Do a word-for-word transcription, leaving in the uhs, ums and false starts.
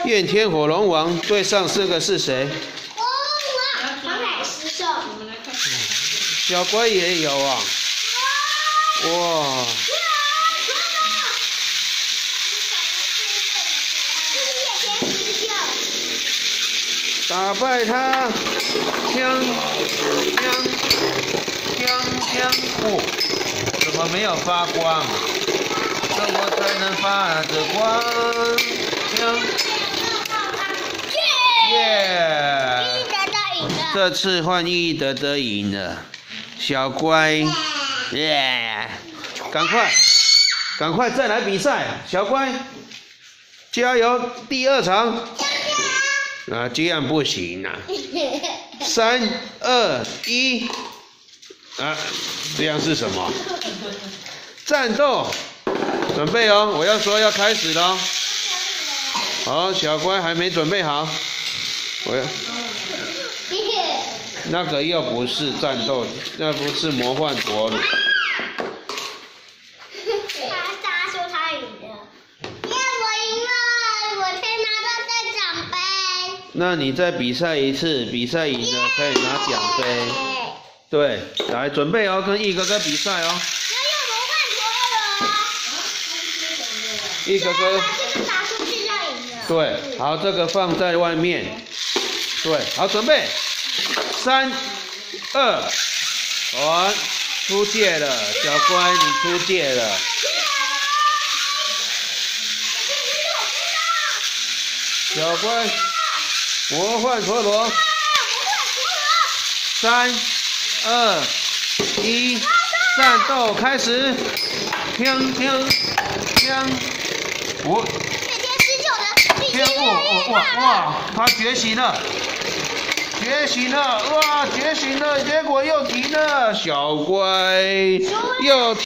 焰天火龙王对上这个是谁？ 黄海狮兽。 小乖也有啊。哇！打败他！锵锵锵锵！哦，怎么没有发光？这我才能发着光。锵！耶！这次换伊德德赢了，小乖，耶！赶快，赶快再来比赛，小乖，加油！第二场。啊，这样不行啊！三二一，啊，这样是什么？战斗，准备哦！我要说要开始了。好，小乖还没准备好，我要。那个又不是战斗，那不是魔幻陀螺。 大家说他赢了。耶，我赢了，我可以拿到这奖杯。 那你再比赛一次，比赛赢了可以拿奖杯。对，来准备哦，跟一哥哥比赛哦。一哥哥。对，好，这个放在外面。对，好，准备。三、二、一，出界了，小乖，你出界了。小乖，魔幻陀螺。三、二、一，战斗开始！锵锵锵！我。天哦哦哇哇！他觉醒了。觉醒了，哇！觉醒了，结果又停了，小乖又。